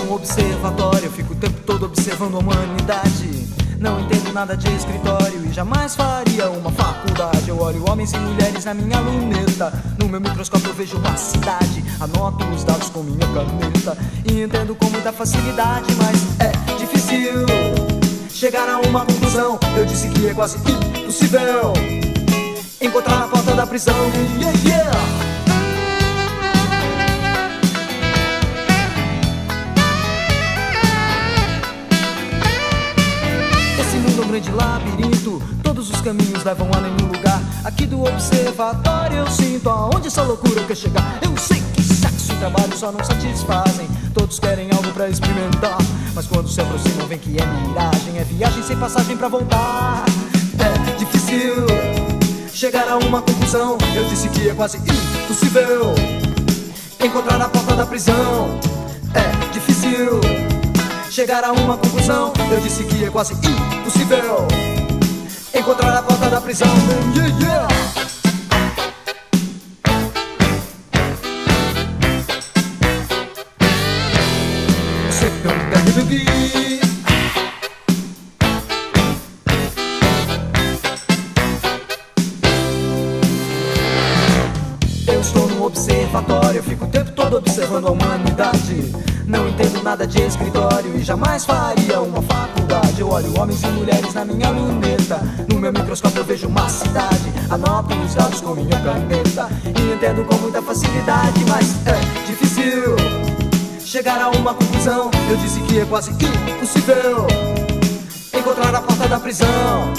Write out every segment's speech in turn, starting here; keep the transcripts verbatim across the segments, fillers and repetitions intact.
num observatório, eu fico o tempo todo observando a humanidade. Não entendo nada de escritório e jamais faria uma faculdade. Eu olho homens e mulheres na minha luneta, no meu microscópio eu vejo uma cidade. Anoto os dados com minha caneta e entendo com muita facilidade, mas é difícil chegar a uma conclusão. Eu disse que é quase impossível encontrar a porta da prisão. Yeah, yeah. Um grande labirinto, todos os caminhos levam a nenhum lugar. Aqui do observatório eu sinto aonde essa loucura quer chegar. Eu sei que sexo e trabalho só não satisfazem, todos querem algo pra experimentar, mas quando se aproximam vem que é miragem, é viagem sem passagem pra voltar. É difícil chegar a uma conclusão. Eu disse que é quase impossível encontrar a porta da prisão. É difícil chegar a uma conclusão. Eu disse que é quase impossível encontrar a porta da prisão. Yeah, yeah. Você canta, baby. Eu estou no observatório, eu fico o tempo todo observando a humanidade. Não entendo nada de escritório e jamais faria uma faculdade. Eu olho homens e mulheres na minha luneta, no meu microscópio eu vejo uma cidade. Anoto os dados com minha caneta e entendo com muita facilidade, mas é difícil chegar a uma conclusão. Eu disse que é quase impossível encontrar a porta da prisão.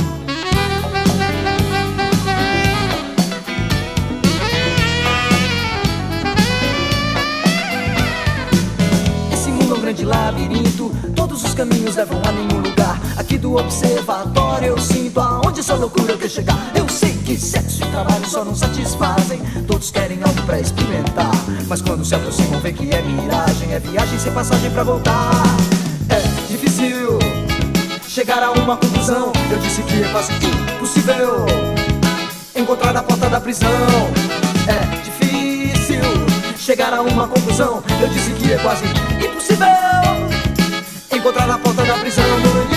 De labirinto, todos os caminhos levam a nenhum lugar. Aqui do observatório eu sinto aonde essa loucura quer chegar. Eu sei que sexo e trabalho só não satisfazem, todos querem algo pra experimentar, mas quando se aproximam vê que é miragem, é viagem sem passagem pra voltar. É difícil chegar a uma conclusão. Eu disse que é quase impossível encontrar a porta da prisão. É difícil chegar a uma conclusão. Eu disse que é quase impossível encontrar a porta da prisão.